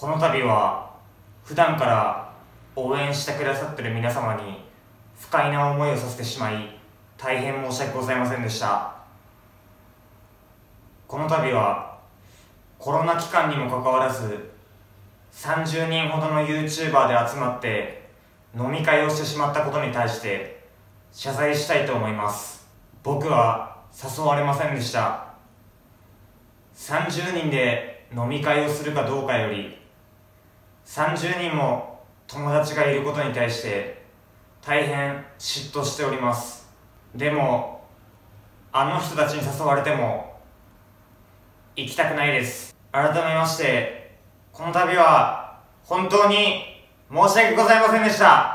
この度は普段から応援してくださってる皆様に不快な思いをさせてしまい大変申し訳ございませんでした。この度はコロナ期間にもかかわらず30人ほどの YouTuber で集まって飲み会をしてしまったことに対して謝罪したいと思います。僕は誘われませんでした。30人で飲み会をするかどうかより30人も友達がいることに対して大変嫉妬しております。でもあの人たちに誘われても行きたくないです。改めましてこの度は本当に申し訳ございませんでした。